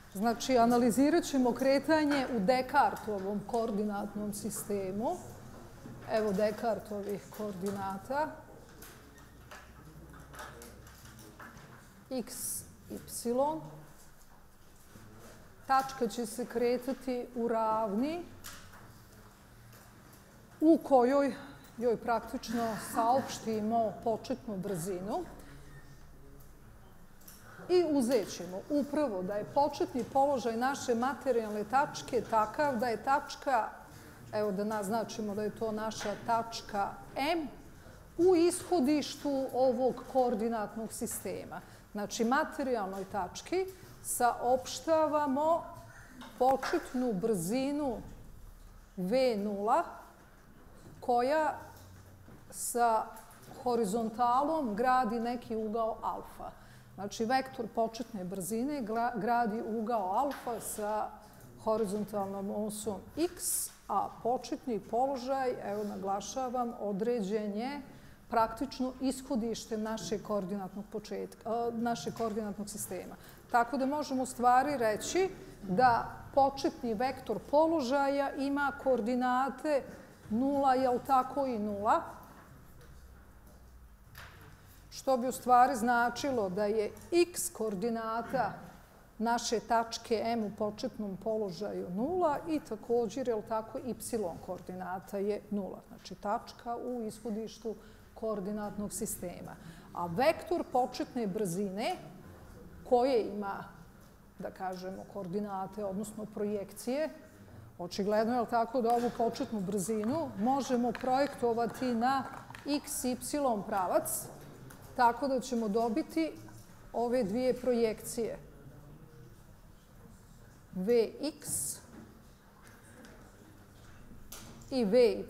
Znači, analizirat ćemo kretanje u Descartovom koordinatnom sistemu. Evo Descartovih koordinata. X, y. Tačka će se kretati u ravni u kojoj joj praktično saopštimo početnu brzinu. I uzet ćemo upravo da je početni položaj naše materijalne tačke takav da je tačka, evo da naznačimo da je to naša tačka M, u ishodištu ovog koordinatnog sistema. Znači, materijalnoj tački saopštavamo početnu brzinu V0 koja sa horizontalom gradi neki ugao alfa. Znači, vektor početne brzine gradi ugao alfa sa horizontalnom osom x, a početni položaj, evo naglašavam, određen je praktično ishodište našeg koordinatnog sistema. Tako da možemo u stvari reći da početni vektor položaja ima koordinate 0, jel tako, i 0, što bi u stvari značilo da je x koordinata naše tačke M u početnom položaju 0 i također, jel tako, y koordinata je 0. Znači, tačka u ishodištu koordinatnog sistema. A vektor početne brzine koje ima, da kažemo, koordinate, odnosno projekcije, očigledno je tako da ovu početnu brzinu možemo projektovati na x, y pravac, tako da ćemo dobiti ove dvije projekcije. Vx i Vy.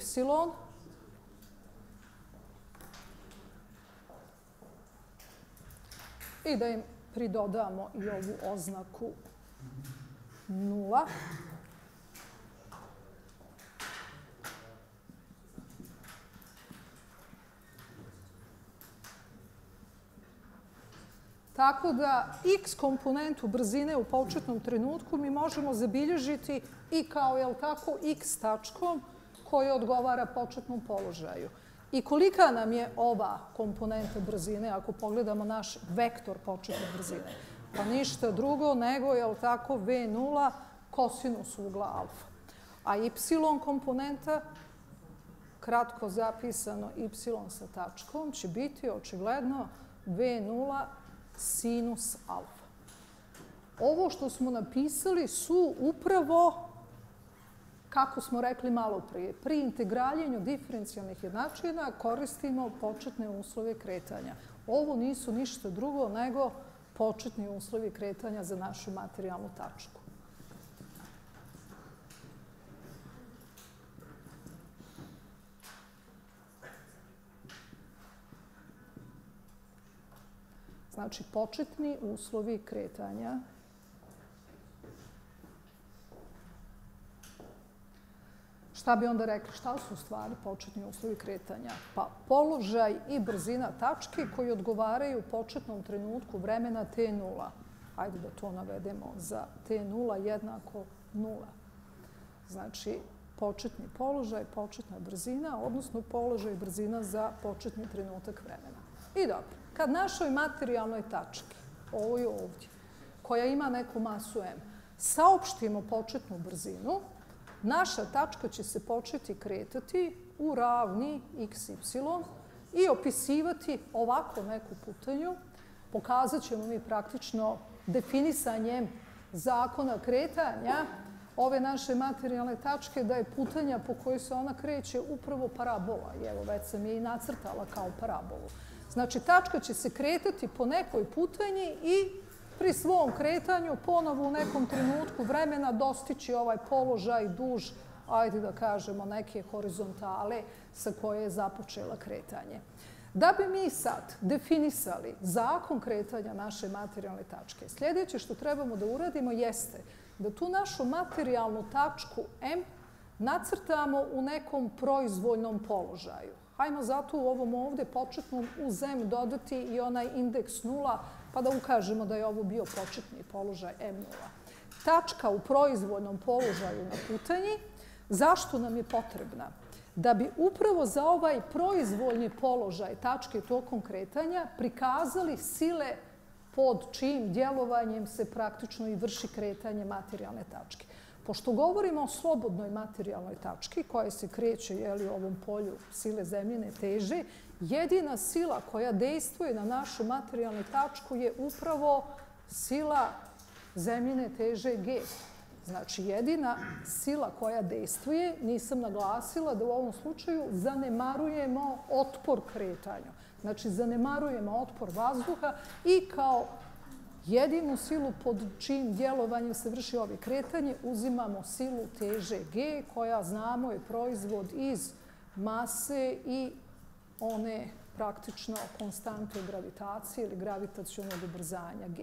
I da im pridodamo i ovu oznaku 0. Tako da x komponentu brzine u početnom trenutku mi možemo zabilježiti i kao, jel tako, x tačkom koja odgovara početnom položaju. I kolika nam je ova komponenta brzine ako pogledamo naš vektor početne brzine? Pa ništa drugo nego, jel tako, V0 kosinus ugla alfa. A y komponenta, kratko zapisano y sa tačkom, će biti očigledno V0 sinus alfa. Ovo što smo napisali su upravo, kako smo rekli malo prije, pri integraljenju diferencijalnih jednačina koristimo početne uslove kretanja. Ovo nisu ništa drugo nego početni uslovi kretanja za našu materijalnu tačku. Znači, početni uslovi kretanja. Šta bi onda rekli? Šta su u stvari početni uslovi kretanja? Pa položaj i brzina tačke koji odgovaraju početnom trenutku vremena t0. Hajde da to navedemo za t0 jednako 0. Znači, početni položaj, početna brzina, odnosno položaj i brzina za početni trenutak vremena. I dobro. Kad našoj materijalnoj tački, ovoj ovdje, koja ima neku masu m, saopštimo početnu brzinu, naša tačka će se početi kretati u ravni x, y i opisivati ovako neku putanju. Pokazat ćemo mi praktično definisanjem zakona kretanja ove naše materijalne tačke da je putanja po kojoj se ona kreće upravo parabola. I evo, već sam je i nacrtala kao parabolu. Znači, tačka će se kretati po nekoj putanji i pri svom kretanju ponovo u nekom trenutku vremena dostići ovaj položaj duž, ajde da kažemo, neke horizontale sa koje je započela kretanje. Da bi mi sad definisali zakon kretanja naše materijalne tačke, sljedeće što trebamo da uradimo jeste da tu našu materijalnu tačku M nacrtamo u nekom proizvoljnom položaju. Hajmo zato u ovom ovdje početnom uz M dodati i onaj indeks 0, pa da ukažemo da je ovo bio početni položaj M0. tačka u proizvoljnom položaju na putanji. Zašto nam je potrebna? Da bi upravo za ovaj proizvoljni položaj tačke tokom kretanja prikazali sile pod čijim djelovanjem se praktično i vrši kretanje materijalne tačke. Pošto govorimo o slobodnoj materijalnoj tački koja se kreće u ovom polju sile zemljine teže, jedina sila koja dejstvuje na našu materijalnu tačku je upravo sila zemljine teže G. Znači, jedina sila koja dejstvuje, nisam naglasila da u ovom slučaju zanemarujemo otpor kretanju. Znači, zanemarujemo otpor vazduha i kao jedinu silu pod čijim djelovanjem se vrši ovo kretanje uzimamo silu teže G, koja znamo je proizvod iz mase i one praktično konstante gravitacije ili gravitacionog ubrzanja G.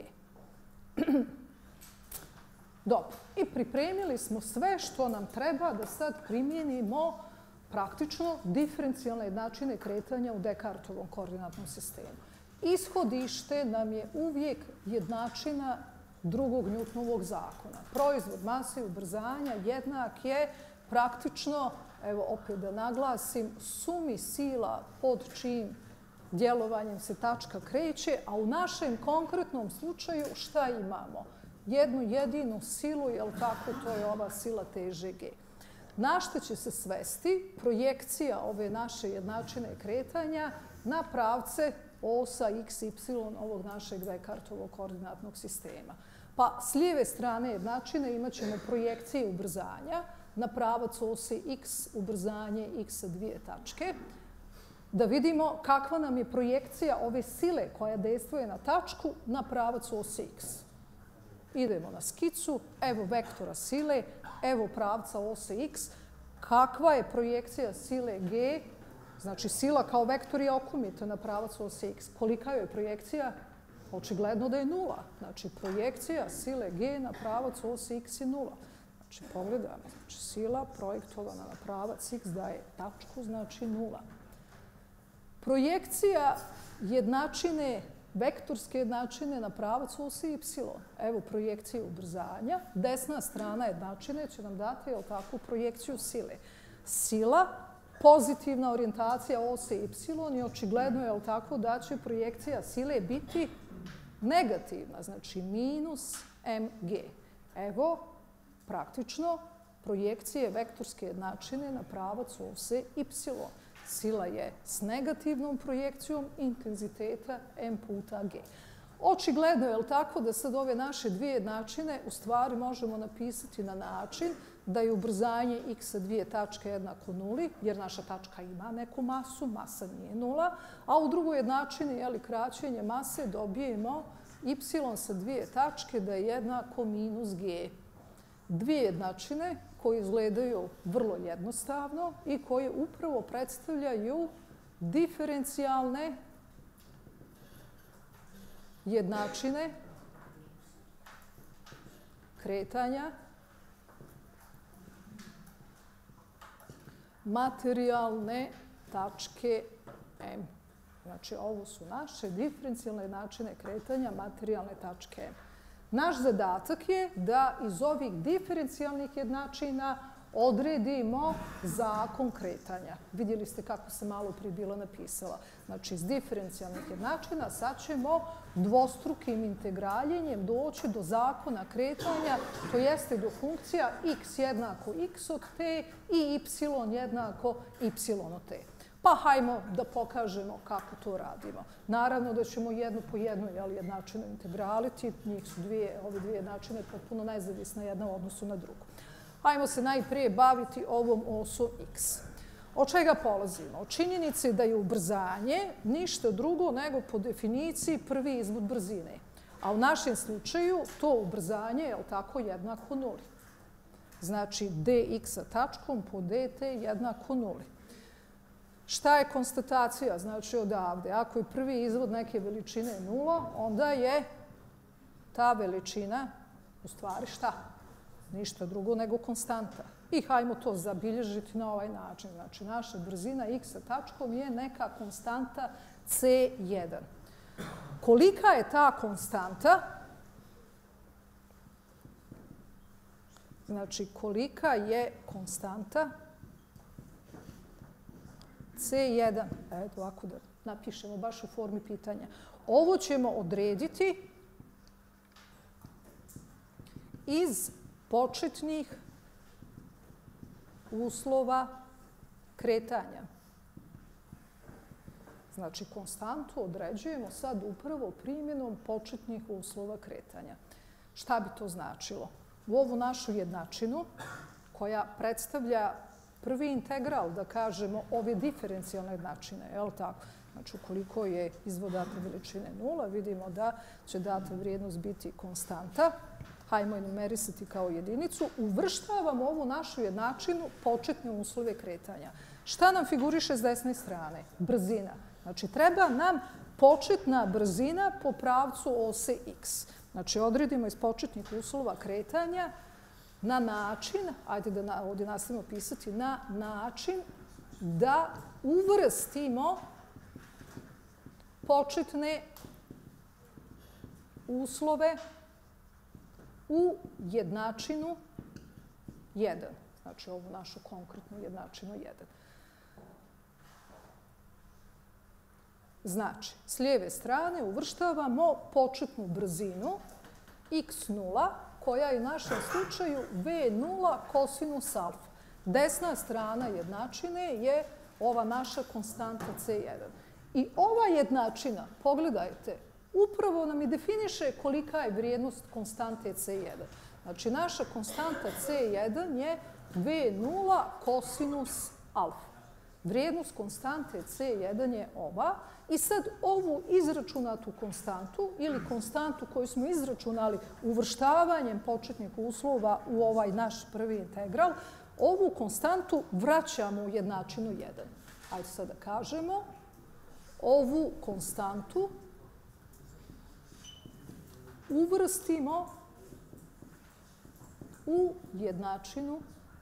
Dobro, i pripremili smo sve što nam treba da sad primijenimo praktično diferencijalne jednačine kretanja u Descartovom koordinatnom sistemu. Ishodište nam je uvijek jednačina drugog Newtonovog zakona. Proizvod mase i ubrzanja jednak je praktično, evo opet da naglasim, sumi sila pod čijim djelovanjem se tačka kreće, a u našem konkretnom slučaju šta imamo? Jednu jedinu silu, jel tako, to je ova sila teže G. Na što će se svesti projekcija ove naše jednačine kretanja na pravce osa x, y ovog našeg Descartovog koordinatnog sistema. Pa s lijeve strane jednačine imat ćemo projekcije ubrzanja na pravac ose x, ubrzanje x sa dvije tačke. Da vidimo kakva nam je projekcija ove sile koja dejstvuje na tačku na pravac ose x. Idemo na skicu, evo vektora sile, evo pravca ose x. Kakva je projekcija sile G? Znači, sila kao vektor je okumita na pravac ose x. Kolika je projekcija? Očigledno da je nula. Znači, projekcija sile G na pravac ose x je nula. Znači, pogledajmo. Znači, sila projektovana na pravac x daje tačku, znači nula. Projekcija jednačine, vektorske jednačine na pravac ose y. Evo projekcije ubrzanja. Desna strana jednačine će nam dati, jel tako, projekciju sile. Sila, pozitivna orijentacija ose y i očigledno je, jel tako, da će projekcija sile biti negativna, znači minus mg. Evo, praktično, projekcije vektorske jednačine na pravac ose y. Sila je s negativnom projekcijom intenziteta m puta g. Očigledno je, jel tako, da sad ove naše dvije jednačine u stvari možemo napisati na način da je ubrzanje x sa dvije tačke jednako nuli, jer naša tačka ima neku masu, masa nije nula, a u drugoj jednačini, kraćenje mase, dobijemo y sa dvije tačke da je jednako minus g. Dvije jednačine koje izgledaju vrlo jednostavno i koje upravo predstavljaju diferencijalne jednačine kretanja materijalne tačke M. Znači, ovo su naše diferencijalne jednačine kretanja materijalne tačke M. Naš zadatak je da iz ovih diferencijalnih jednačina odredimo zakon kretanja. Vidjeli ste kako sam malo prije bila napisala. Znači, iz diferencijalnih jednačina sad ćemo dvostrukim integraljenjem doći do zakona kretanja, to jeste do funkcija x jednako x od t i y jednako y od t. Pa hajmo da pokažemo kako to radimo. Naravno da ćemo jednu po jednu jednačinu integraliti. Njih su ove dvije jednačine potpuno nezavisne jedna u odnosu na drugu. Hajmo se najprije baviti ovom osom x. Od čega polazimo? Od činjenice da je ubrzanje ništa drugo nego po definiciji prvi izvod brzine. A u našem slučaju to ubrzanje je tako jednako nuli. Znači dx sa tačkom po dt jednako nuli. Šta je konstatacija? Znači odavde, ako je prvi izvod neke veličine nula, onda je ta veličina u stvari šta? Ništa drugo nego konstanta. I hajmo to zabilježiti na ovaj način. Znači, naša brzina x sa tačkom je neka konstanta c1. Kolika je ta konstanta? Znači, kolika je konstanta C1. Eto, ovako da napišemo baš u formi pitanja. Ovo ćemo odrediti iz početnih uslova kretanja. Znači, konstantu određujemo sad upravo primjenom početnih uslova kretanja. Šta bi to značilo? U ovu našu jednačinu, koja predstavlja prvi integral, da kažemo, ove diferencijalne jednačine, je li tako? Znači, ukoliko je izvod date veličine 0, vidimo da će data vrijednost biti konstanta. Hajmo je numerisati kao jedinicu. Uvrštavamo ovu našu jednačinu početne uslove kretanja. Šta nam figuriše s desne strane? Brzina. Znači, treba nam početna brzina po pravcu ose x. Znači, odredimo iz početnih uslova kretanja na način, ajde da ovdje nastavimo pisati, na način da uvrstimo početne uslove u jednačinu 1. Znači, ovu našu konkretnu jednačinu 1. Znači, s lijeve strane uvrštavamo početnu brzinu x0, koja je u našem slučaju v0 kosinus alfa. Desna strana jednačine je ova naša konstanta C1. I ova jednačina, pogledajte, upravo nam i definiše kolika je vrijednost konstante C1. Znači, naša konstanta C1 je v0 kosinus alfa. Vrijednost konstante C1 je ova. I sad ovu izračunatu konstantu ili konstantu koju smo izračunali uvrštavanjem početnih uslova u ovaj naš prvi integral, ovu konstantu vraćamo u jednačinu 1. Ajde sad da kažemo, ovu konstantu uvrstimo u jednačinu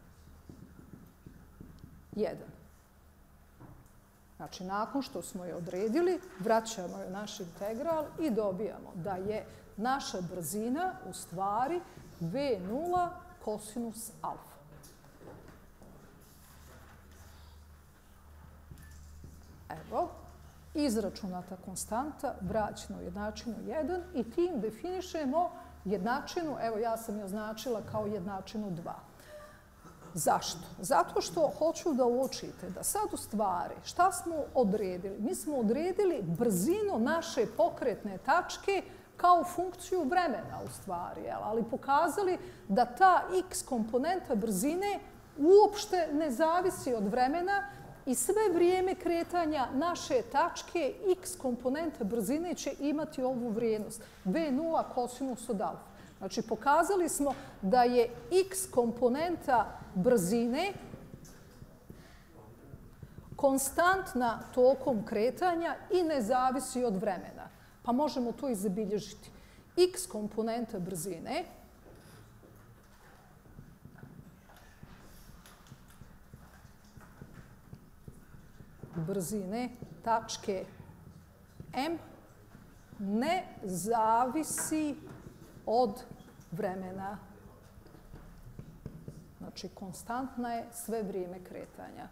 1. Znači, nakon što smo je odredili, vraćamo je u naš integral i dobijamo da je naša brzina u stvari v0 kosinus alfa. Evo, izračunata konstanta vraćena u jednačinu 1 i tim definišemo jednačinu, evo ja sam je označila kao jednačinu 2. Zašto? Zato što hoću da uočite da sad u stvari šta smo odredili? Mi smo odredili brzinu naše pokretne tačke kao funkciju vremena u stvari, ali pokazali da ta x komponenta brzine uopšte ne zavisi od vremena i sve vrijeme kretanja naše tačke x komponenta brzine će imati ovu vrijednost v0 kosinus od alfa. Znači, pokazali smo da je x komponenta brzine konstantna tokom kretanja i ne zavisi od vremena. Pa možemo to i zabilježiti. X komponenta brzine tačke M ne zavisi od vremena. Znači, konstantna je sve vrijeme kretanja.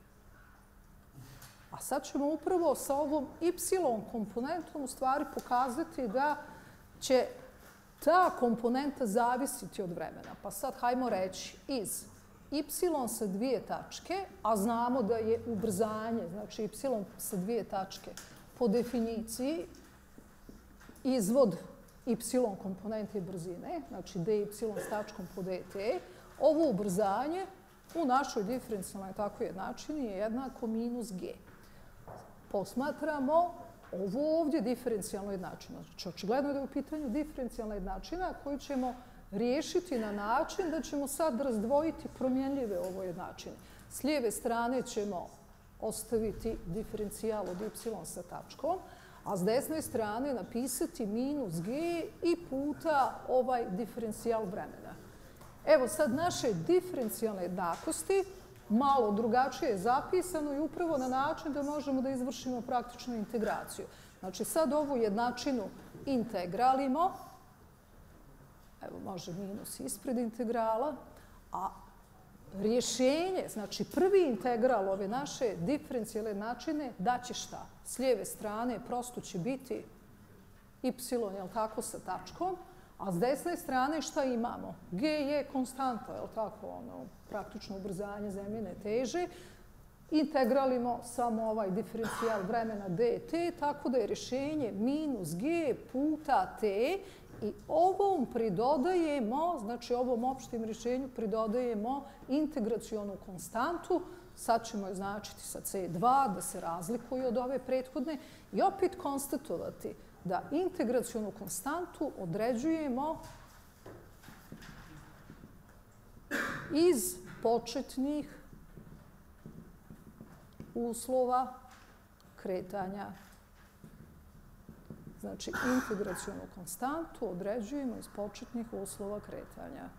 A sad ćemo upravo sa ovom y komponentom u stvari pokazati da će ta komponenta zavisiti od vremena. Pa sad hajmo reći iz y sa dvije tačke, a znamo da je ubrzanje, znači y sa dvije tačke po definiciji izvod y komponente brzine, znači dy s tačkom po dt, ovo ubrzanje u našoj diferencijalnoj takvoj jednačini je jednako minus g. Posmatramo ovo ovdje diferencijalnu jednačinu. Znači, očigledno je da je u pitanju diferencijalna jednačina koju ćemo riješiti na način da ćemo sad razdvojiti promjenljive ovoj jednačini. S lijeve strane ćemo ostaviti diferencijal od y sa tačkom, a s desne strane napisati minus g i puta ovaj diferencijal vremena. Evo sad naše diferencijalne jednakosti malo drugačije je zapisano i upravo na način da možemo da izvršimo praktičnu integraciju. Znači sad ovu jednačinu integralimo, evo može minus ispred integrala, A rješenje, znači prvi integral ove naše diferencijalne jednačine daće šta? S lijeve strane prosto će biti y, jel tako, sa tačkom, a s desne strane šta imamo? G je konstanta, jel tako, praktično ubrzanje zemljine teže. Integralimo samo ovaj diferencijal vremena dt, tako da je rješenje minus g puta t i ovom pridodajemo, znači ovom opštim rješenju pridodajemo integracionu konstantu. Sad ćemo je značiti sa c2 da se razlikuje od ove prethodne i opet konstatovati da integracionu konstantu određujemo iz početnih uslova kretanja. Znači, integracionu konstantu određujemo iz početnih uslova kretanja.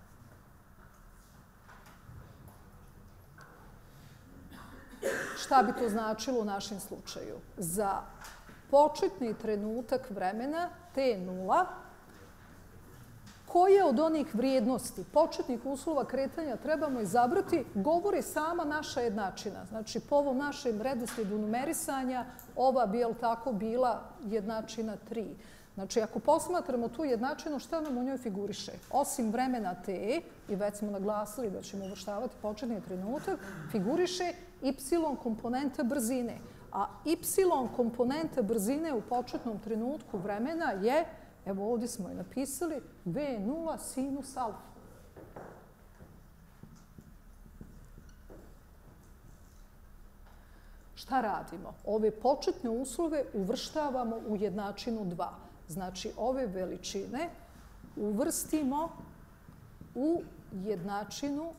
Šta bi to značilo u našem slučaju? Za početni trenutak vremena t0, koje od onih vrijednosti početnih uslova kretanja trebamo izabrati, govori sama naša jednačina. Znači, po ovom našem redoslijedu numerisanja, ova bi, jel tako, bila jednačina 3. Znači, ako posmatramo tu jednačinu, šta nam u njoj figuriše? Osim vremena t, i već smo naglasili da ćemo uvrštavati početni trenutak, figuriše y komponenta brzine. A y komponenta brzine u početnom trenutku vremena je, evo ovdje smo je napisali, v0 sinus alfa. Šta radimo? Ove početne uslove uvrštavamo u jednačinu 2. Znači, ove veličine uvrstimo u jednačinu,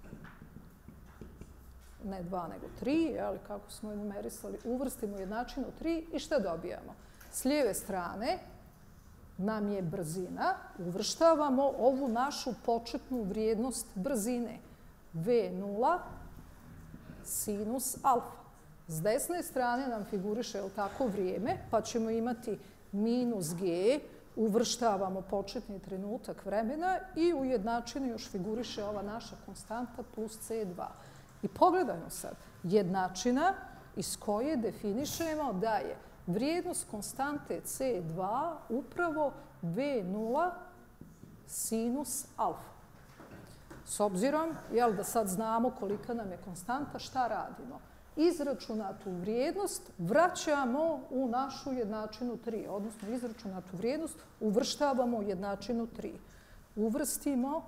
ne 2 nego 3, ali kako smo je numerisali, uvrstimo u jednačinu 3 i šta dobijamo? S lijeve strane nam je brzina, uvrštavamo ovu našu početnu vrijednost brzine, v0 sinus alfa. S desne strane nam figuriše, jel tako, vrijeme, pa ćemo imati minus g, uvrštavamo početni trenutak vremena i u jednačini još figuriše ova naša konstanta plus c2. I pogledajmo sad, jednačina iz koje definišemo da je vrijednost konstante c2 upravo v0 sinus alfa. S obzirom, jel, da sad znamo kolika nam je konstanta, šta radimo? Izračunatu vrijednost vraćamo u našu jednačinu 3, odnosno izračunatu vrijednost uvrštavamo u jednačinu 3. Uvrstimo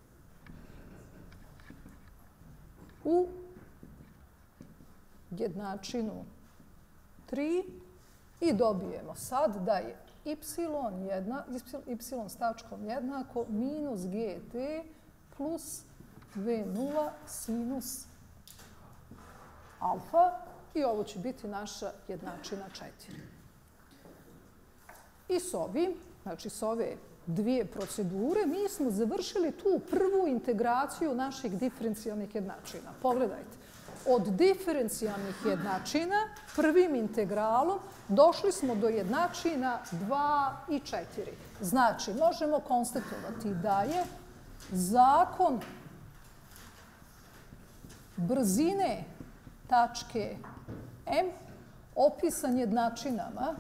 u jednačinu 3 i dobijemo sad da je y s tačkom jednako minus gt plus v0 sinus alfa i ovo će biti naša jednačina 4. I s ovim, znači s ove dvije procedure, mi smo završili tu prvu integraciju naših diferencijalnih jednačina. Pogledajte, od diferencijalnih jednačina prvim integralom došli smo do jednačina 2 i 4. Znači, možemo konstatovati da je zakon brzine tačke M opisan jednačinama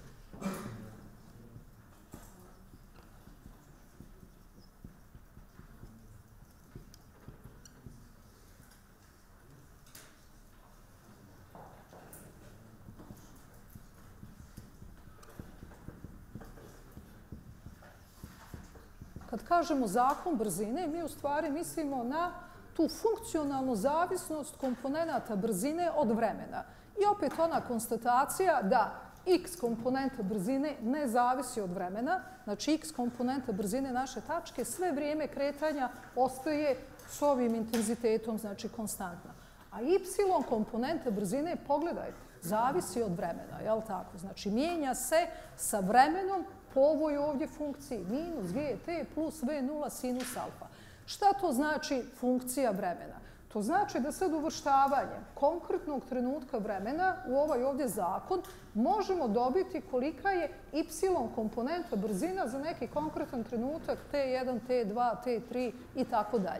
kad kažemo zakon brzine, mi u stvari mislimo na tu funkcionalnu zavisnost komponenata brzine od vremena. I opet ona konstatacija da x komponenta brzine ne zavisi od vremena, znači x komponenta brzine naše tačke sve vrijeme kretanja ostaje s ovim intenzitetom, znači konstantna. A y komponenta brzine, pogledajte, zavisi od vremena, jel tako? Znači mijenja se sa vremenom po ovoj ovdje funkciji minus gt plus v0 sinus alfa. Šta to znači funkcija vremena? To znači da sad uvrštavanjem konkretnog trenutka vremena u ovaj ovdje zakon možemo dobiti kolika je y komponenta brzina za neki konkretan trenutak t1, t2, t3 i tako dalje.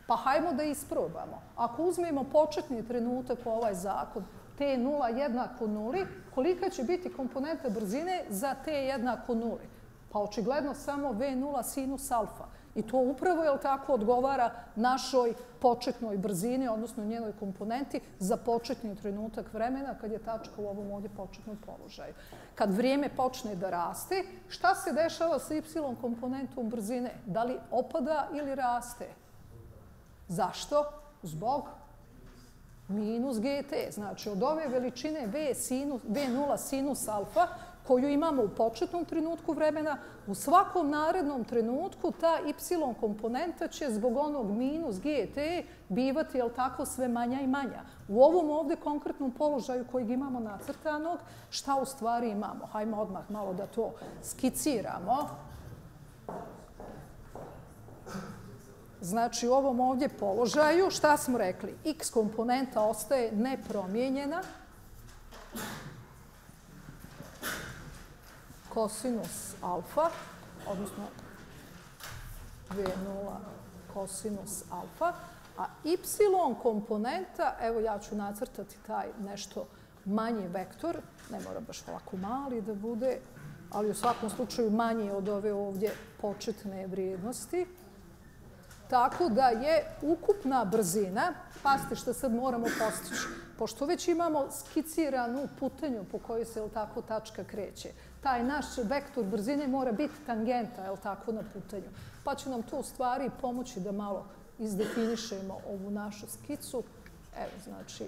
Pa hajmo da isprobamo. Ako uzmemo početni trenutak u ovaj zakon, t0 jednako nuli, kolika će biti komponenta brzine za t jednako nuli? Pa očigledno samo v0 sinus alfa. I to upravo, jel tako, odgovara našoj početnoj brzini, odnosno njenoj komponenti za početni trenutak vremena kad je tačka u ovom ovdje početnom položaju. Kad vrijeme počne da raste, šta se dešava sa y komponentom brzine? Da li opada ili raste? Zašto? Zbog minus gt. Znači, od ove veličine v0 sinus alfa, koju imamo u početnom trenutku vremena, u svakom narednom trenutku ta y komponenta će zbog onog minus gt bivati, jel tako, sve manja i manja. U ovom ovdje konkretnom položaju kojeg imamo nacrtanog, šta u stvari imamo? Hajmo odmah malo da to skiciramo. Znači, u ovom ovdje položaju, šta smo rekli? X komponenta ostaje nepromijenjena. Kosinus alfa, odnosno v0 kosinus alfa, a y komponenta, evo ja ću nacrtati taj nešto manji vektor, ne mora baš ovako mali da bude, ali u svakom slučaju manji od ove ovdje početne vrijednosti. Tako da je ukupna brzina, pazite što sad moramo postići, pošto već imamo skiciranu putanju po kojoj se, jel tako, tačka kreće. Taj naš vektor brzine mora biti tangenta, jel tako, na putanju. Pa će nam to u stvari pomoći da malo izdefinišemo ovu našu skicu. Evo, znači,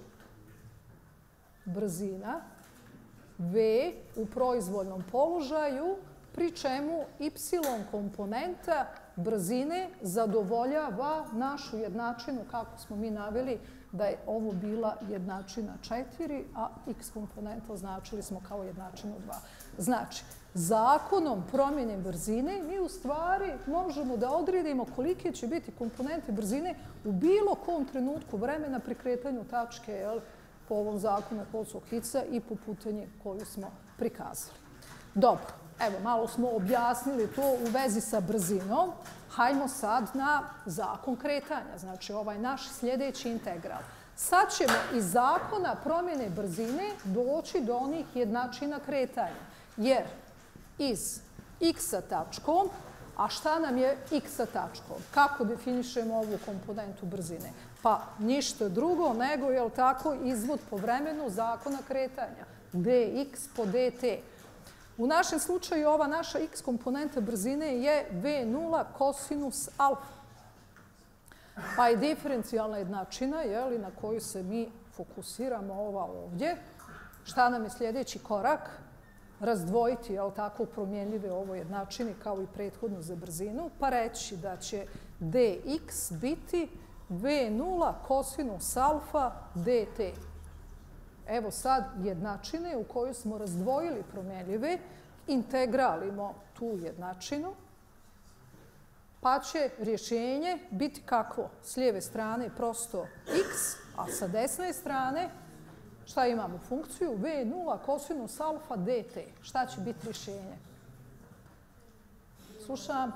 brzina v u proizvoljnom položaju, pri čemu y komponenta brzine zadovoljava našu jednačinu, kako smo mi naveli da je ovo bila jednačina 4, a x komponenta označili smo kao jednačinu 2. Znači, zakonom promjene brzine mi u stvari možemo da odredimo kolike će biti komponente brzine u bilo kom trenutku vremena pri kretanju tačke, po ovom zakonu Colesov-Higgsa i po putanji koju smo prikazali. Dobro. Evo, malo smo objasnili to u vezi sa brzinom. Hajmo sad na zakon kretanja, znači ovaj naš sljedeći integral. Sad ćemo iz zakona promjene brzine doći do onih jednačina kretanja. Jer iz x-a tačkom, a šta nam je x-a tačkom? Kako definišemo ovu komponentu brzine? Pa ništa drugo nego, jel tako, izvod po vremenu zakona kretanja. dx po dt. U našem slučaju ova naša x komponenta brzine je v0 kosinus alfa. Pa je diferencijalna jednačina na koju se mi fokusiramo ova ovdje. Šta nam je sljedeći korak? Razdvojiti, jel tako, promjenljive ovoj jednačini kao i prethodno za brzinu, pa reći da će dx biti v0 kosinus alfa dt. Evo sad jednačine u kojoj smo razdvojili promjenljive, integralimo tu jednačinu, pa će rješenje biti kakvo? S lijeve strane prosto x, a sa desne strane šta imamo? Funkciju v0 kosinus alfa dt. Šta će biti rješenje? Slušam,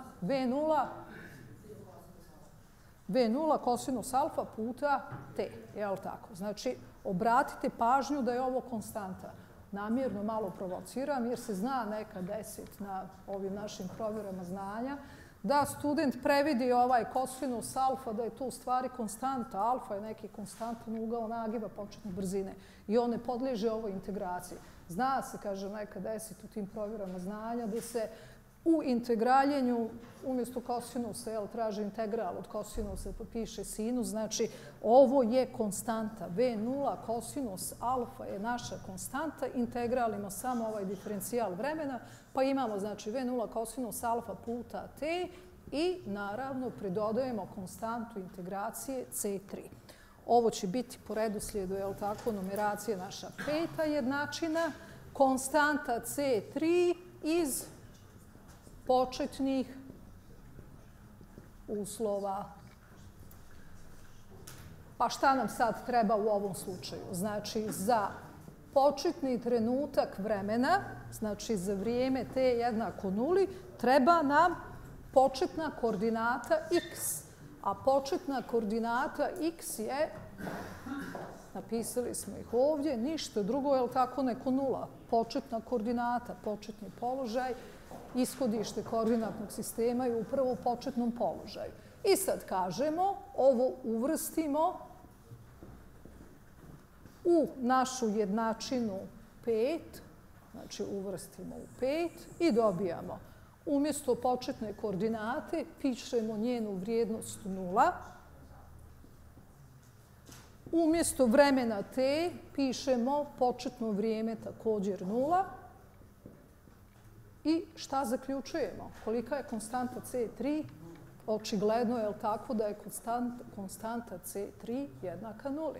v0 kosinus alfa puta t. Jel tako? Znači, obratite pažnju da je ovo konstanta. Namjerno malo provociram jer se zna nekad desiti na ovim našim provjerama znanja da student previdi ovaj kosinus alfa da je tu u stvari konstanta. Alfa je neki konstantan ugao nagiba početne brzine i on ne podliježe ovoj integraciji. Zna se, kaže, nekad desiti u tim provjerama znanja da se u integraljenju umjesto kosinusa traži integral od kosinusa pa piše sinus. Znači, ovo je konstanta. v0 kosinus alfa je naša konstanta. Integralimo samo ovaj diferencijal vremena. Pa imamo, znači, v0 kosinus alfa puta t i naravno pridodajemo konstantu integracije c3. Ovo će biti po redoslijedu, jel tako, numeracije naša peta jednačina. Konstanta c3 iz početnih uslova. Pa šta nam sad treba u ovom slučaju? Znači, za početni trenutak vremena, znači za vrijeme t jednako nuli, treba nam početna koordinata x. a početna koordinata x je, napisali smo ih ovdje, ništa drugo, je li tako, neko nula. Početna koordinata, početni položaj, ishodište koordinatnog sistema je upravo u početnom položaju. I sad kažemo, ovo uvrstimo u našu jednačinu 5, znači uvrstimo u 5 i dobijamo. Umjesto početne koordinate pišemo njenu vrijednost 0. Umjesto vremena t pišemo početno vrijeme također 0. I šta zaključujemo? Kolika je konstanta C3? Očigledno je tako da je konstanta C3 jednaka 0.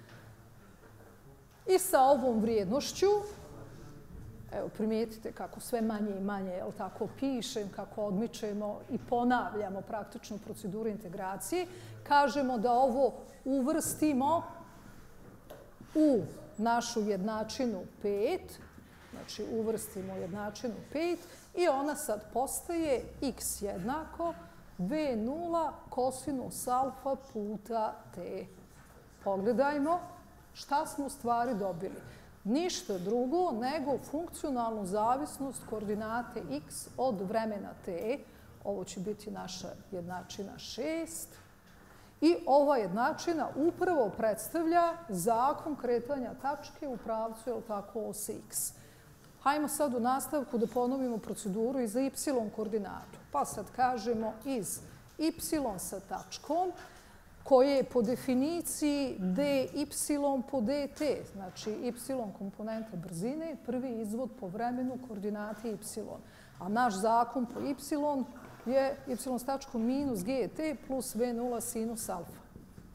I sa ovom vrijednošću, evo primijetite kako sve manje i manje, je li tako, pišem, kako odmičemo i ponavljamo praktičnu proceduru integracije, kažemo da ovo uvrstimo u našu jednačinu 5, znači uvrstimo jednačinu 5 i ona sad postaje x jednako v0 kosinus alfa puta t. Pogledajmo šta smo u stvari dobili. Ništa drugo nego funkcionalnu zavisnost koordinate x od vremena t. Ovo će biti naša jednačina 6. I ova jednačina upravo predstavlja zakon kretanja tačke u pravcu, je li tako, ose x. Hajmo sad u nastavku da ponovimo proceduru i za y koordinatu. Pa sad kažemo iz y sa tačkom, koje je po definiciji dy po dt, znači y komponenta brzine, prvi izvod po vremenu koordinate y. A naš zakon po y je y s tačkom minus gt plus v0 sinus alfa.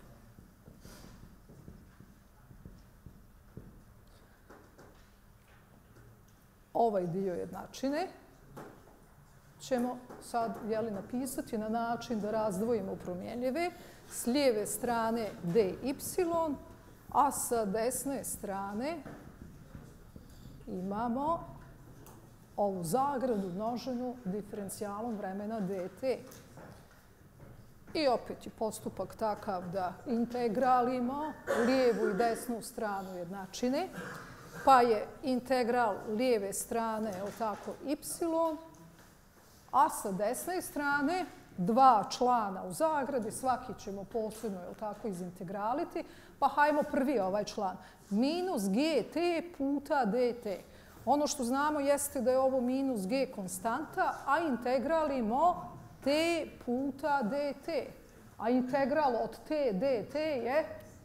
Ovaj dio jednačine ćemo sad napisati na način da razdvojimo promjenjive. S lijeve strane dy, a sa desne strane imamo ovu zagradu množenu diferencijalom vremena dt. I opet je postupak takav da integralimo lijevu i desnu stranu jednačine, pa je integral lijeve strane, je li tako, y, a sa desne strane dva člana u zagradi, svaki ćemo posebno, je li tako, izintegraliti, pa hajmo prvi ovaj član. Minus gt puta dt. Ono što znamo jeste da je ovo minus g konstanta, a integralimo t puta dt. A integral od t dt je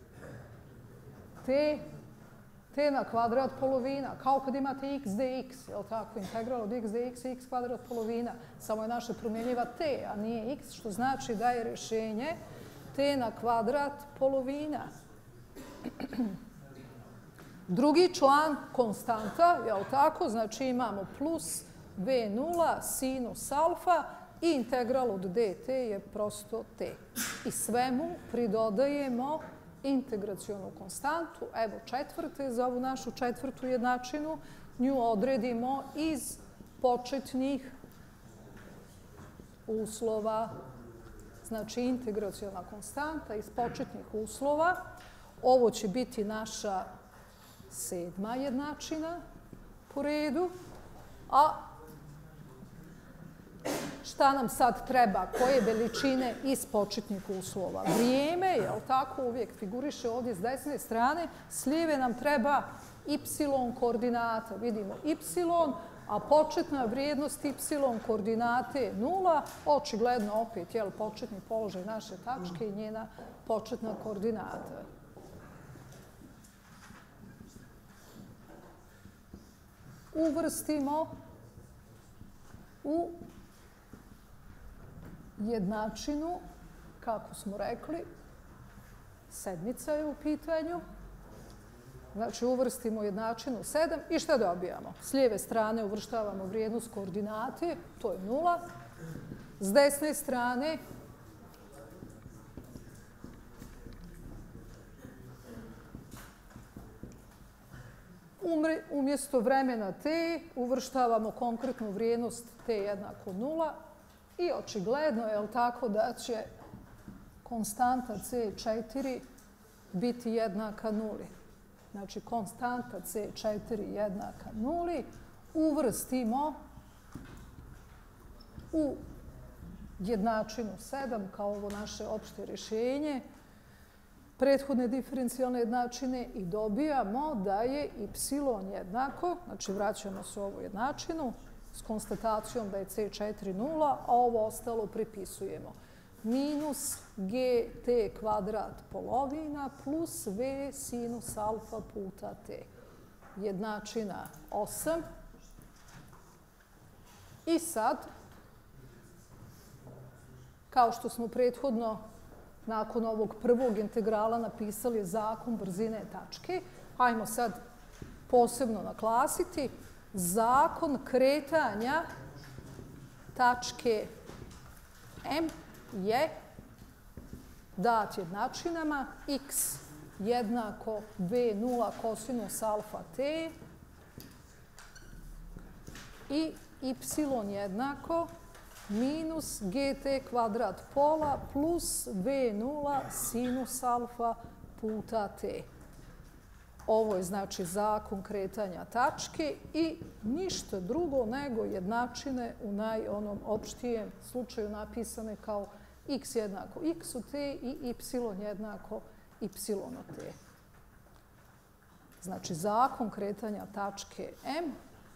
t na kvadrat polovina. Kao kad imate x dx, je li tako? Integral od x dx je x kvadrat polovina. Samo je naša promjenjiva t, a nije x, što znači da je rješenje t na kvadrat polovina. Drugi član konstanta, je li tako? Znači imamo plus v0 sinus alfa i integral od dt je prosto t. I svemu pridodajemo integracionu konstantu. Evo četvrte za ovu našu četvrtu jednačinu. Nju odredimo iz početnih uslova. Znači integraciona konstanta iz početnih uslova. Ovo će biti naša sedma jednačina po redu. A šta nam sad treba? Koje veličine iz početnih uslova? Vrijeme, je li tako, uvijek figuriše ovdje s desne strane. S lijeve nam treba y koordinata. Vidimo y, a početna vrijednost y koordinate je 0. Očigledno opet, je li, početni položaj naše tačke i njena početna koordinata. Uvrstimo u jednačinu, kako smo rekli, sedmica je u pitanju. Znači uvrstimo jednačinu 7 i šta dobijamo? S lijeve strane uvrštavamo vrijednost koordinate, to je 0. S desne strane umjesto vremena t uvrštavamo konkretnu vrijednost t jednako 0 i očigledno je tako da će konstanta C4 biti jednaka nuli. Znači, konstanta C4 jednaka nuli uvrstimo u jednačinu 7 kao ovo naše opšte rješenje prethodne diferencijalne jednačine i dobijamo da je y jednako, znači vraćamo se u ovu jednačinu s konstatacijom da je C4 nula, a ovo ostalo pripisujemo. Minus gt kvadrat polovina plus v sinus alfa puta t. Jednačina 8. I sad, kao što smo prethodno nakon ovog prvog integrala napisali zakon brzine tačke, hajmo sad posebno naglasiti zakon kretanja tačke M je dat jednačinama x jednako v0 kosinus alfa t i y jednako minus gt kvadrat pola plus v0 sinus alfa puta t. Ovo je znači zakon kretanja tačke i ništa drugo nego jednačine u onom opštijem slučaju napisane kao x jednako x u t i y jednako y u t. Znači zakon kretanja tačke M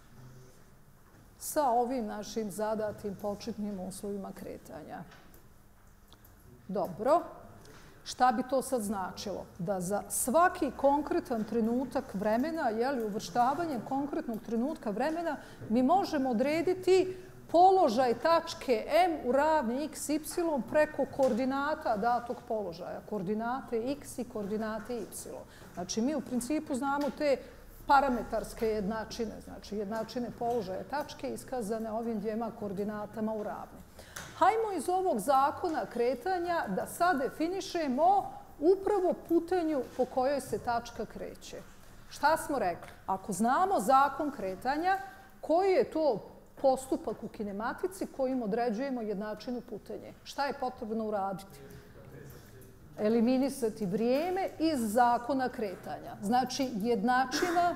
sa ovim našim zadatim početnim uslovima kretanja. Dobro. Šta bi to sad značilo? Da za svaki konkretan trenutak vremena, uvrštavanjem konkretnog trenutka vremena, mi možemo odrediti položaj tačke M u ravni x, y preko koordinata datog položaja. Koordinate x i koordinate y. Znači, mi u principu znamo te parametarske jednačine, znači jednačine položaja tačke iskazane ovim dvijema koordinatama u ravni. Hajmo iz ovog zakona kretanja da sad definišemo upravo putanju po kojoj se tačka kreće. Šta smo rekli? Ako znamo zakon kretanja, koji je to postupak u kinematici kojim određujemo jednačinu putanje? Šta je potrebno uraditi? Eliminisati vrijeme iz zakona kretanja. Znači, jednačina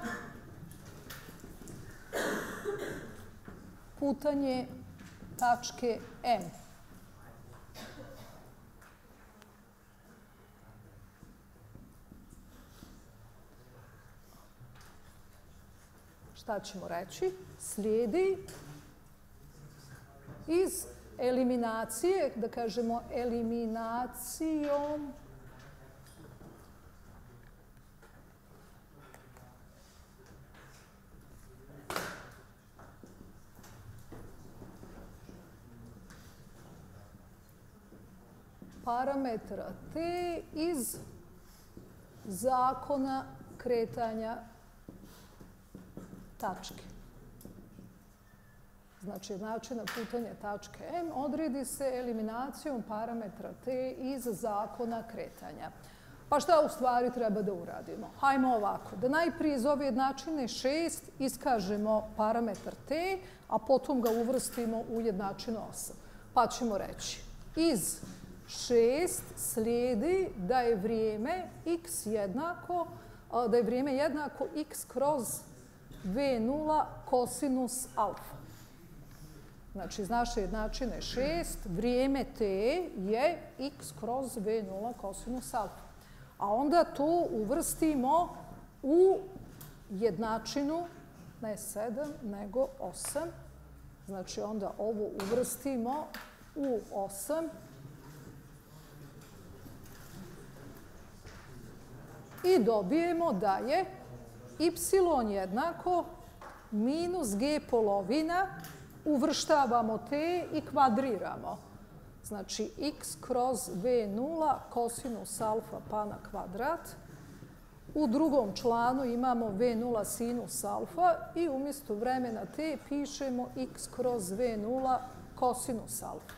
putanje tačke M. Šta ćemo reći? Slijedi iz eliminacije, da kažemo eliminacijom parametra t iz zakona kretanja tačke. Znači, jednačina putanja tačke M odredi se eliminacijom parametra t iz zakona kretanja. Pa šta u stvari treba da uradimo? Hajmo ovako, da najprije iz ove jednačine 6 iskažemo parametar t, a potom ga uvrstimo u jednačinu 8. Pa ćemo reći, iz 6 slijedi da je vrijeme x jednako, da je vrijeme jednako x kroz v0 kosinus alfa. Znači, iz naše jednačine 6, vrijeme t je x kroz v0 kosinus alfa. A onda to uvrstimo u jednačinu, ne 7, nego 8. Znači, onda ovo uvrstimo u 8. I dobijemo da je y jednako minus g polovina, uvrštavamo t i kvadriramo. Znači, x kroz v0 kosinus alfa pa na kvadrat. U drugom članu imamo v0 sinus alfa i umjesto vremena t pišemo x kroz v0 kosinus alfa.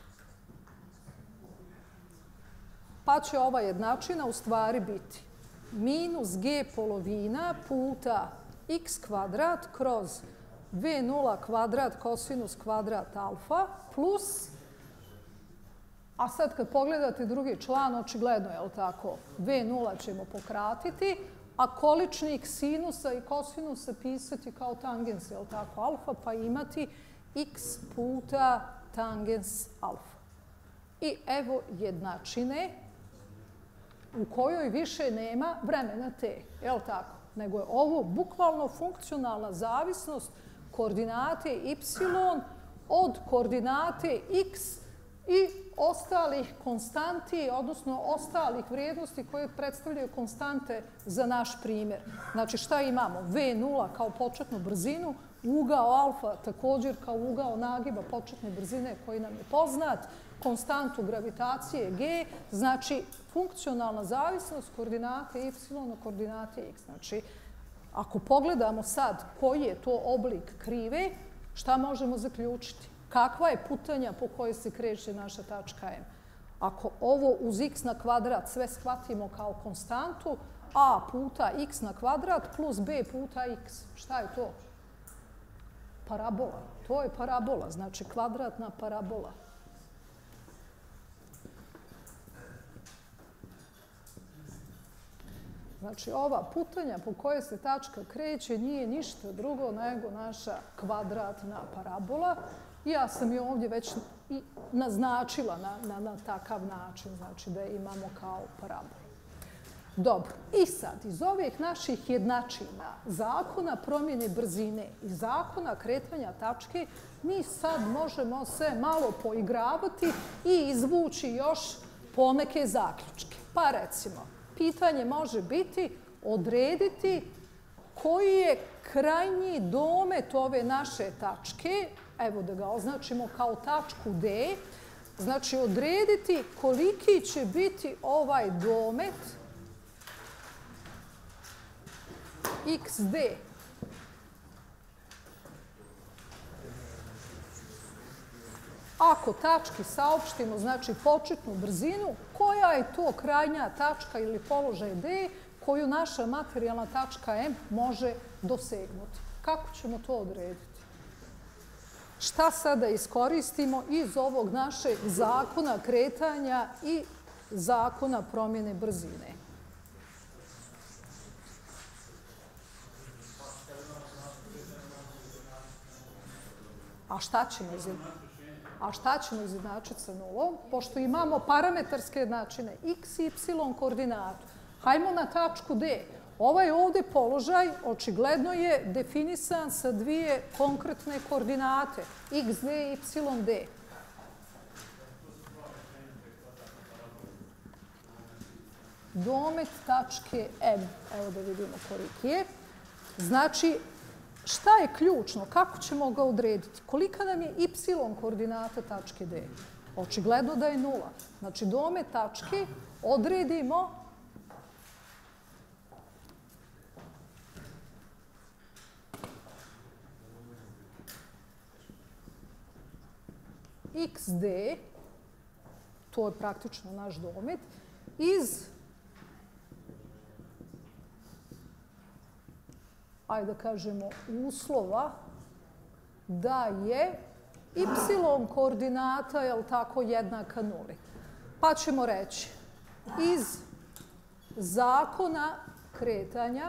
Pa će ova jednačina u stvari biti minus g polovina puta x kvadrat kroz v0 kvadrat kosinus kvadrat alfa plus A sad kad pogledate drugi član, očigledno je, tako, V0 ćemo pokratiti, a količnik sinusa i kosinusa pisati kao tangens, je tako, alfa, pa imati x puta tangens alfa. I evo jednačine u kojoj više nema vremena t, je tako? Nego je ovo bukvalno funkcionalna zavisnost koordinate y od koordinate x i ostalih konstanti, odnosno ostalih vrijednosti koje predstavljaju konstante za naš primjer. Znači šta imamo? V0 kao početnu brzinu, ugao alfa također kao ugao nagiba početne brzine koji nam je poznat, konstantu gravitacije g, znači funkcionalna zavisnost koordinate y na koordinate x. Znači, ako pogledamo sad koji je to oblik krive, šta možemo zaključiti? Kakva je putanja po kojoj se kreće naša tačka M? Ako ovo uz x na kvadrat sve shvatimo kao konstantu, a puta x na kvadrat plus b puta x, šta je to? Parabola. To je parabola, znači kvadratna parabola. Znači, ova putanja po kojoj se tačka kreće nije ništa drugo nego naša kvadratna parabola. Ja sam je ovdje već i naznačila na takav način, znači da je imamo kao parabolu. Dobro, i sad iz ovih naših jednačina, zakona promjene brzine i zakona kretanja tačke, mi sad možemo se malo poigravati i izvući još poneke zaključke. Pa recimo, pitanje može biti odrediti koji je krajnji domet ove naše tačke, evo da ga označimo kao tačku D, znači odrediti koliki će biti ovaj domet xd. Ako tački saopštimo, znači početnu brzinu, koja je to krajnja tačka ili položaj D koju naša materijalna tačka M može dosegnuti? Kako ćemo to odrediti? Šta sada iskoristimo iz ovog našeg zakona kretanja i zakona promjene brzine? A šta ćemo izjednačiti sa nulom? Pošto imamo parametarske jednačine x i y koordinatu. Hajmo na tačku D. Ovaj ovdje položaj očigledno je definisan sa dvije konkretne koordinate, xd i yd. Domet tačke M. Evo da vidimo koliki je. Znači, šta je ključno? Kako ćemo ga odrediti? Kolika nam je y koordinata tačke D? Očigledno da je 0. Znači, domet tačke odredimo xd, to je praktično naš domet, iz, ajde da kažemo, uslova da je y koordinata, je li tako, jednaka nuli. Pa ćemo reći iz zakona kretanja,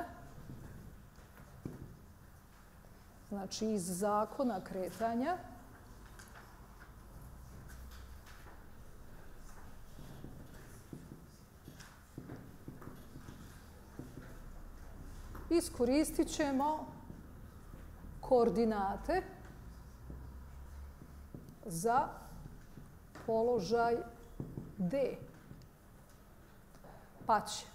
znači iz zakona kretanja, iskoristit ćemo koordinate za položaj D. Pa će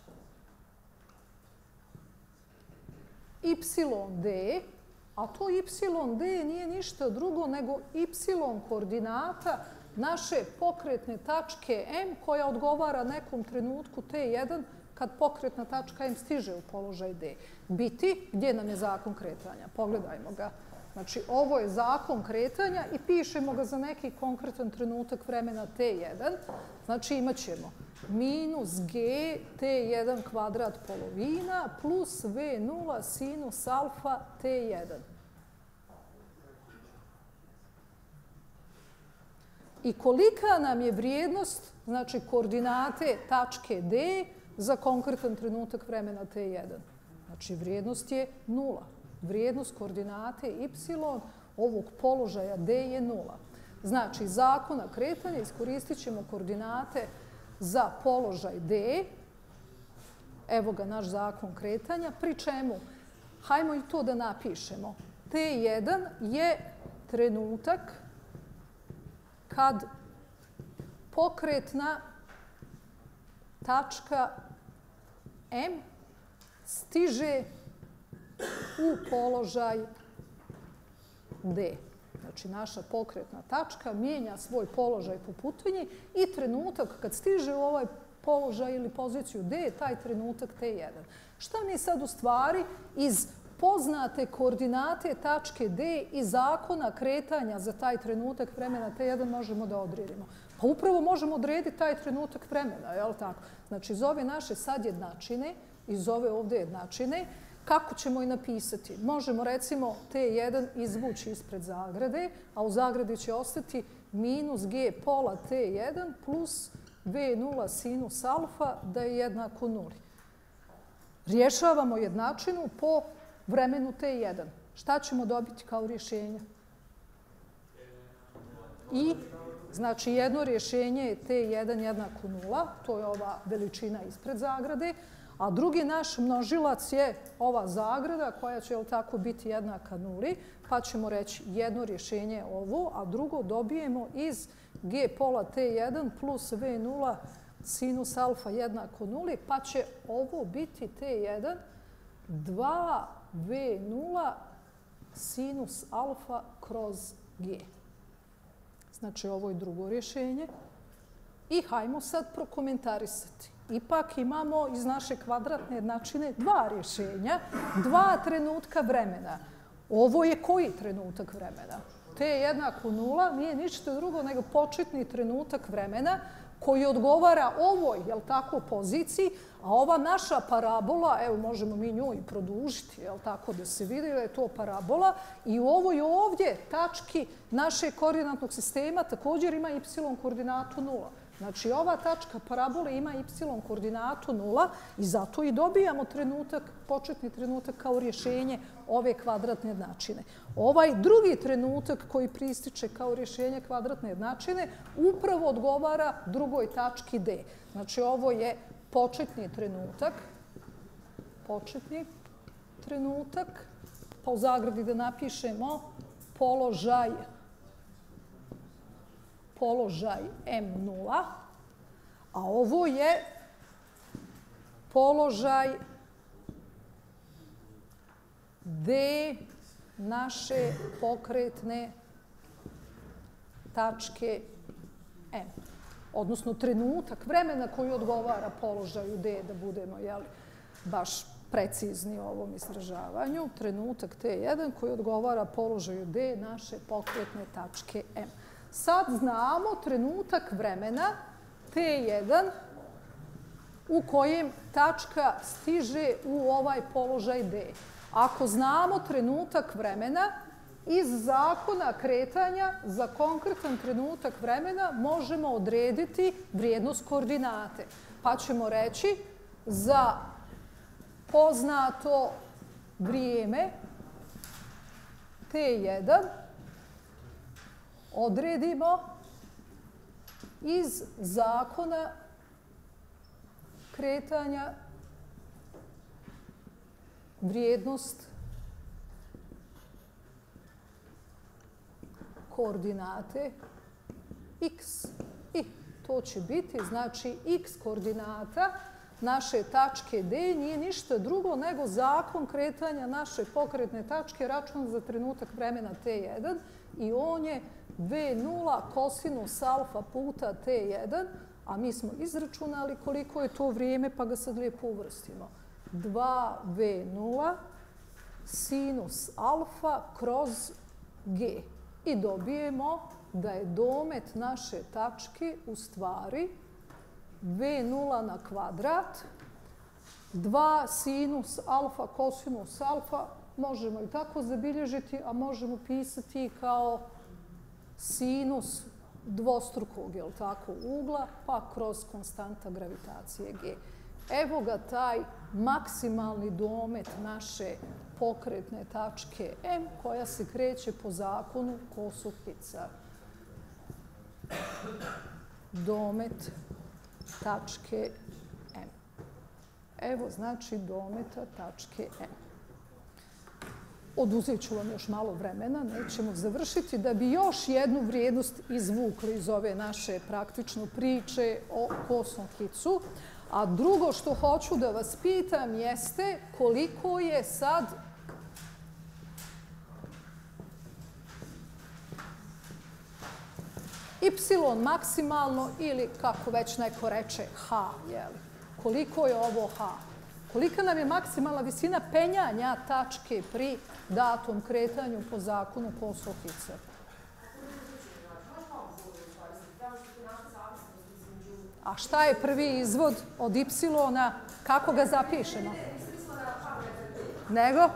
yd, a to yd nije ništa drugo nego y koordinata naše pokretne tačke M koja odgovara nekom trenutku T1 kad pokretna tačka M stiže u položaj D. Biti, gdje nam je zakon kretanja? Pogledajmo ga. Znači, ovo je zakon kretanja i pišemo ga za neki konkretan trenutak vremena T1. Znači, imat ćemo minus g T1 kvadrat polovina plus V0 sinus alfa T1. i kolika nam je vrijednost, znači koordinate tačke D za konkretan trenutak vremena T1. Znači vrijednost je 0. Vrijednost koordinate y ovog položaja D je 0. Znači zakona kretanja iskoristit ćemo koordinate za položaj D. Evo ga naš zakon kretanja, pri čemu, hajmo i to da napišemo. T1 je trenutak kad pokretna tačka M stiže u položaj D. Znači naša pokretna tačka mijenja svoj položaj po putanji i trenutak kad stiže u ovaj položaj ili poziciju D je taj trenutak T1. Šta mi sad u stvari iz poznate koordinate tačke D i zakona kretanja za taj trenutak vremena T1 možemo da odredimo? Pa upravo možemo odrediti taj trenutak vremena, je li tako? Znači iz ove naše sad jednačine, iz ove ovdje jednačine, kako ćemo i napisati? Možemo recimo T1 izvući ispred zagrade, a u zagradi će ostati minus G pola T1 plus V0 sinus alfa da je jednako 0. Rješavamo jednačinu po vremenu T1. Šta ćemo dobiti kao rješenje? I, znači jedno rješenje je T1 jednako 0, to je ova veličina ispred zagrade, a drugi naš množilac je ova zagrada koja će tako biti jednaka 0, pa ćemo reći jedno rješenje je ovo, a drugo dobijemo iz G pola T1 plus V0 sinus alfa jednako 0, pa će ovo biti T1 2V0 sinus alfa kroz G. Znači ovo je drugo rješenje. I hajmo sad prokomentarisati. Ipak imamo iz naše kvadratne jednačine dva rješenja, dva trenutka vremena. Ovo je koji trenutak vremena? T jednako 0 nije ništa drugo nego početni trenutak vremena koji odgovara ovoj, jel tako, poziciji, a ova naša parabola, evo možemo mi nju i produžiti, jel tako, da se vidi da je to parabola, i u ovoj ovdje tački našeg koordinatnog sistema također ima y koordinatu 0. Znači ova tačka parabole ima y koordinatu 0 i zato i dobijamo trenutak, početni trenutak kao rješenje ove kvadratne jednačine. Ovaj drugi trenutak koji prističe kao rješenje kvadratne jednačine upravo odgovara drugoj tački D. Znači ovo je početni trenutak, pa u zagradi da napišemo položaj M0, a ovo je položaj D naše pokretne tačke M. Odnosno trenutak vremena koji odgovara položaju D, da budemo baš precizni u ovom izražavanju. Trenutak T1 koji odgovara položaju D naše pokretne tačke M. Sad znamo trenutak vremena T1 u kojem tačka stiže u ovaj položaj D. Ako znamo trenutak vremena, iz zakona kretanja za konkretan trenutak vremena možemo odrediti vrijednost koordinate. Pa ćemo reći za poznato vrijeme T1 odredimo iz zakona kretanja vrijednost koordinate x. I to će biti, znači, x koordinata naše tačke D nije ništa drugo nego zakon kretanja naše pokretne tačke račun za trenutak vremena T1 i on je V0 kosinus alfa puta T1, a mi smo izračunali koliko je to vrijeme, pa ga sad lijepo uvrstimo. 2V0 sinus alfa kroz G. I dobijemo da je domet naše tačke u stvari V0 na kvadrat, 2 sinus alfa kosinus alfa, možemo i tako zabilježiti, a možemo pisati kao sinus dvostrukog, jel tako, ugla, pa kroz konstanta gravitacije G. Evo ga taj maksimalni domet naše pokretne tačke M koja se kreće po zakonu Kosov-Fica. Domet tačke M. Evo znači dometa tačke M. Oduzet ću vam još malo vremena, nećemo završiti, da bi još jednu vrijednost izvukli iz ove naše praktično priče o kosnom kicu. A drugo što hoću da vas pitam jeste koliko je sad y maksimalno ili kako već neko reče h, jeli? Koliko je ovo h? Kolika nam je maksimalna visina penjanja tačke pri datom kretanju po zakonu Kosov-Fica? A šta je prvi izvod od y-a? Kako ga zapišemo? Nego?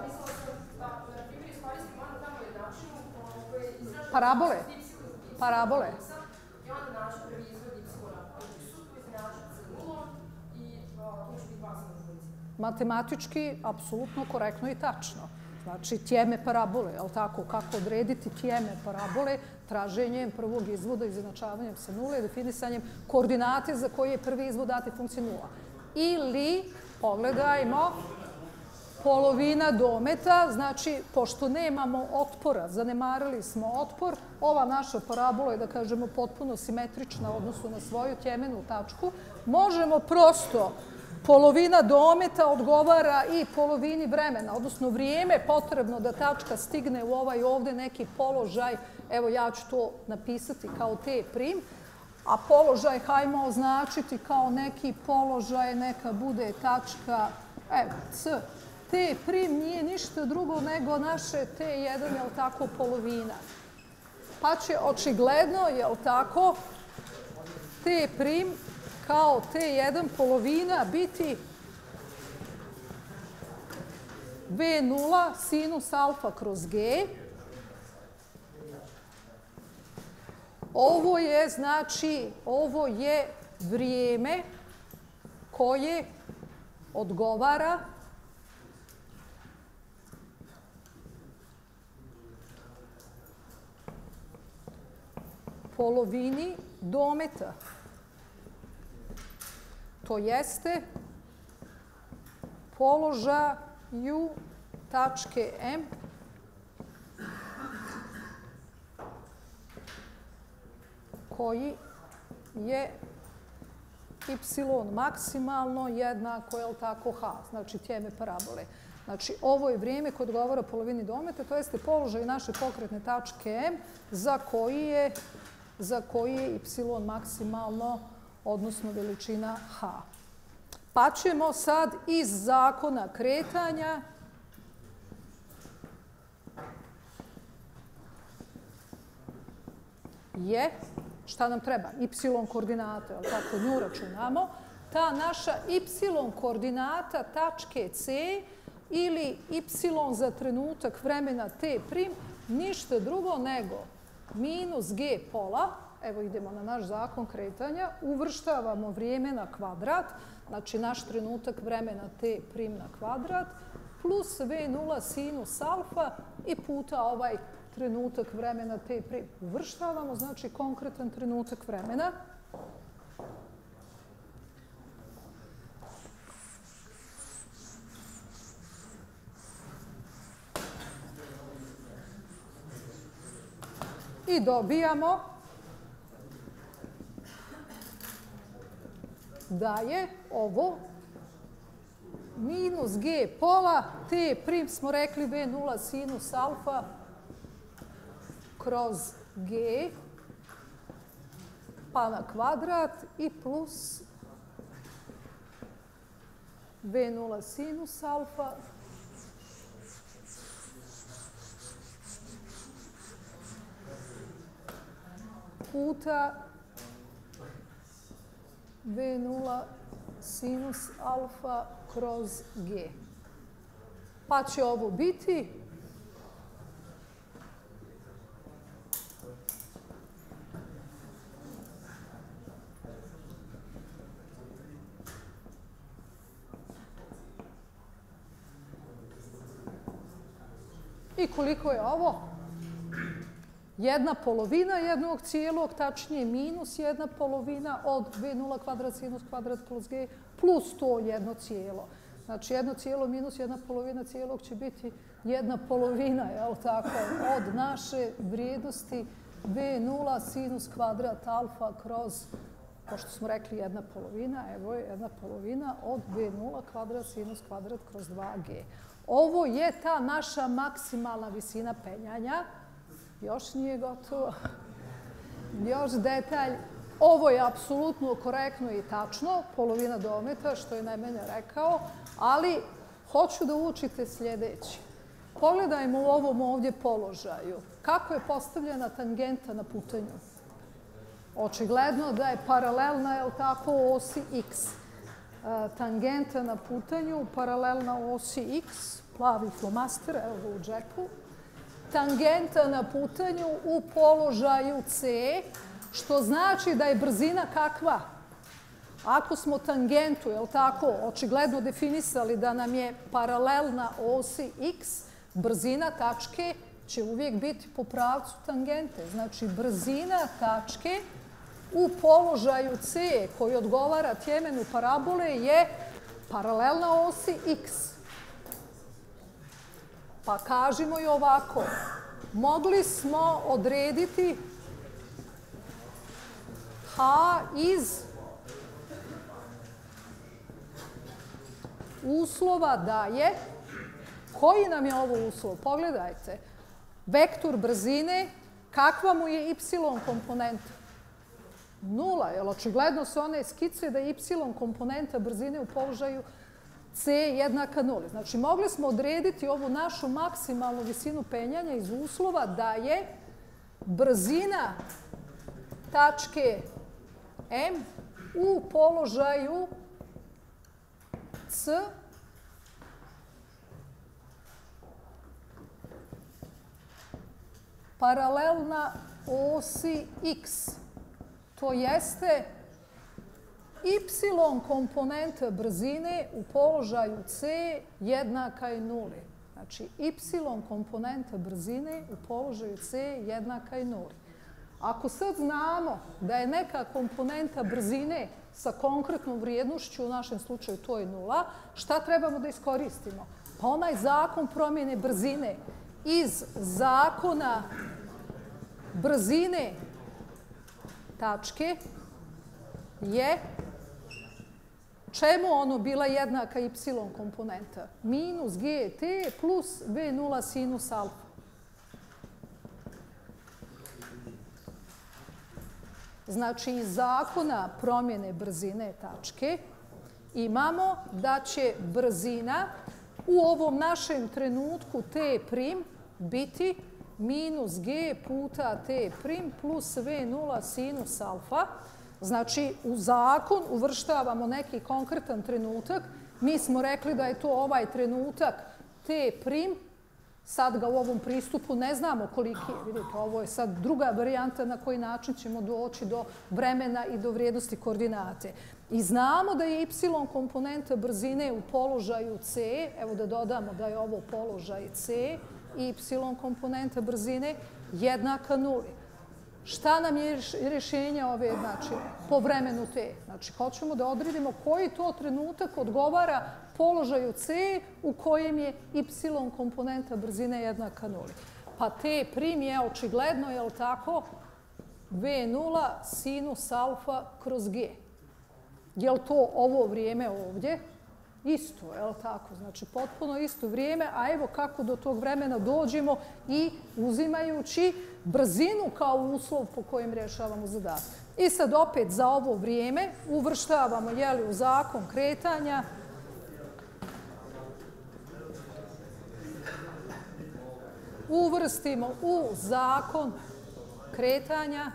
Parabole. Parabole. I onda naći prvi izvod y-a u x-u, to izjednačiti sa nulom i tu će biti 2 samodvojice. Matematički, apsolutno korektno i tačno. Znači, tjeme parabole, je li tako? Kako odrediti tjeme parabole? Traženjem prvog izvoda, izjednačavanjem sa nule, definisanjem koordinate za koje je prvi izvod dati funkcije nula. Ili, pogledajmo, polovina dometa, znači, pošto nemamo otpora, zanemarili smo otpor, ova naša parabola je, da kažemo, potpuno simetrična u odnosu na svoju tjemenu tačku, možemo prosto polovina dometa odgovara i polovini vremena, odnosno vrijeme potrebno da tačka stigne u ovaj ovdje neki položaj. Evo ja ću to napisati kao t', a položaj hajmo označiti kao neki položaj, neka bude tačka c. T' nije ništa drugo nego naše T1, jel tako, polovina. Pa će očigledno, jel tako, T' kao T1 polovina biti V0 sinus alfa kroz G. Ovo je, znači, ovo je vrijeme koje odgovara polovini dometa. To jeste položaju tačke M koji je y maksimalno jednako, je li tako, h, znači tjeme parabole. Znači, ovo je vrijeme koje odgovara polovini dometa, to jeste položaj naše pokretne tačke M za koji je y maksimalno, odnosno veličina h. Pa ćemo sad iz zakona kretanja je, šta nam treba? Y koordinata, tako nju računamo. Ta naša y koordinata tačke C ili y za trenutak vremena t', ništa drugo nego minus g pola, evo idemo na naš zakon kretanja, uvrštavamo vrijeme na kvadrat, znači naš trenutak vremena t' na kvadrat, plus v0 sinus alfa i puta ovaj trenutak vremena t'. Uvrštavamo, znači, konkretan trenutak vremena. I dobijamo da je ovo minus g pola, t' smo rekli v0 sinus alfa kroz g pa na kvadrat i plus v0 sinus alfa puta v0 sinus alfa kroz g. Pa će ovo biti I koliko je ovo? 1/2 jednog cijelog, tačnije minus 1/2 od v0 kvadrat sinus kvadrat plus g plus to 1 cijelo. Znači 1 cijelo minus 1/2 cijelog će biti 1/2, jel tako, od naše vrijednosti v0 sinus kvadrat alfa kroz, kao što smo rekli, 1/2, evo je 1/2 od v0 kvadrat sinus kvadrat kroz 2g. Ovo je ta naša maksimalna visina penjanja. Još nije gotovo. Još detalj. Ovo je apsolutno korektno i tačno, polovina dometa, što je najmanje rekao, ali hoću da učite sljedeće. Pogledajmo u ovom ovdje položaju. Kako je postavljena tangenta na putanju? Očigledno da je paralelna, je li tako, osi x. Tangenta na putanju, paralelna osi x, plavi flomaster, evo ga u džepu. Tangenta na putanju u položaju c, što znači da je brzina kakva? Ako smo tangentu, je li tako, očigledno definisali da nam je paralelna osi x, brzina tačke će uvijek biti po pravcu tangente. Znači, brzina tačke u položaju c koji odgovara tjemenu parabole je paralelna osi x. Pa kažemo i ovako. Mogli smo odrediti h iz uslova da je, koji nam je ovo uslov? Pogledajte. Vektor brzine, kakva mu je y komponenta? 0, jer očigledno se one skice da je y komponenta brzine u položaju c jednaka 0. Znači, mogli smo odrediti ovu našu maksimalnu visinu penjanja iz uslova da je brzina tačke M u položaju C paralelna osi x. To jeste y komponenta brzine u položaju c jednaka je 0. Znači, y komponenta brzine u položaju c jednaka je 0. Ako sad znamo da je neka komponenta brzine sa konkretnom vrijednošću, u našem slučaju to je 0, šta trebamo da iskoristimo? Pa onaj zakon promjene brzine iz zakona brzine tačke je čemu ono bila jednaka y komponenta? Minus gt plus v0 sinus alfa. Znači, iz zakona promjene brzine tačke imamo da će brzina u ovom našem trenutku t' biti minus g puta t' plus v0 sinus alfa. Znači, u zakon uvrštavamo neki konkretan trenutak. Mi smo rekli da je to ovaj trenutak t'. Sad ga u ovom pristupu ne znamo koliki je. Vidite, ovo je sad druga varijanta na koji način ćemo doći do vremena i do vrijednosti koordinate. I znamo da je y komponenta brzine u položaju c, evo da dodamo da je ovo položaj c, i y komponenta brzine jednaka 0. Šta nam je rješenje ove jednačine po vremenu t? Znači, hoćemo da odredimo koji to trenutak odgovara položaju c u kojem je y komponenta brzine jednaka 0. Pa t' je očigledno, je li tako, v0 sinus alfa kroz g. Je li to ovo vrijeme ovdje? Isto, je li tako? Znači, potpuno isto vrijeme, a evo kako do tog vremena dođemo i uzimajući brzinu kao uslov po kojem rješavamo zadatak. I sad opet za ovo vrijeme uvrštavamo, u zakon kretanja uvrstimo u zakon kretanja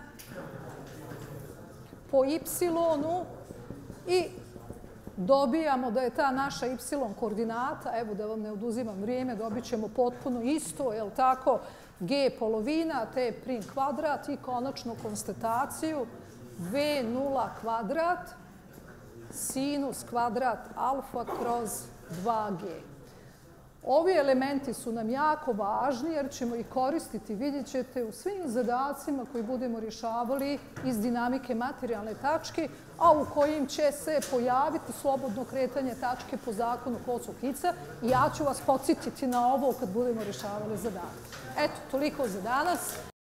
po y-u i dobijamo da je ta naša y koordinata, evo da vam ne oduzimam vrijeme, dobit ćemo potpuno isto, je li tako, g polovina, t' kvadrat i konačnu konstataciju v0 kvadrat sinus kvadrat alfa kroz 2g. Ovi elementi su nam jako važni jer ćemo ih koristiti, vidjet ćete, u svim zadacima koji budemo rješavali iz dinamike materijalne tačke, a u kojim će se pojaviti slobodno kretanje tačke po zakonu Kosov-Hica. I ja ću vas podsjetiti na ovo kad budemo rješavali zadatke. Eto, toliko za danas.